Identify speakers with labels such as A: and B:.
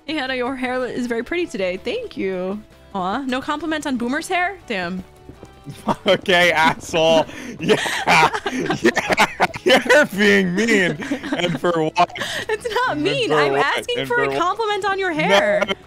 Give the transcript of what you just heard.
A: Hey, Hannah, your hair is very pretty today. Thank you. Aw, no compliment on Boomer's hair? Damn.
B: Okay, asshole. Yeah, you're being mean. And for what?
A: It's not mean. I'm asking for a compliment on your hair.
B: No,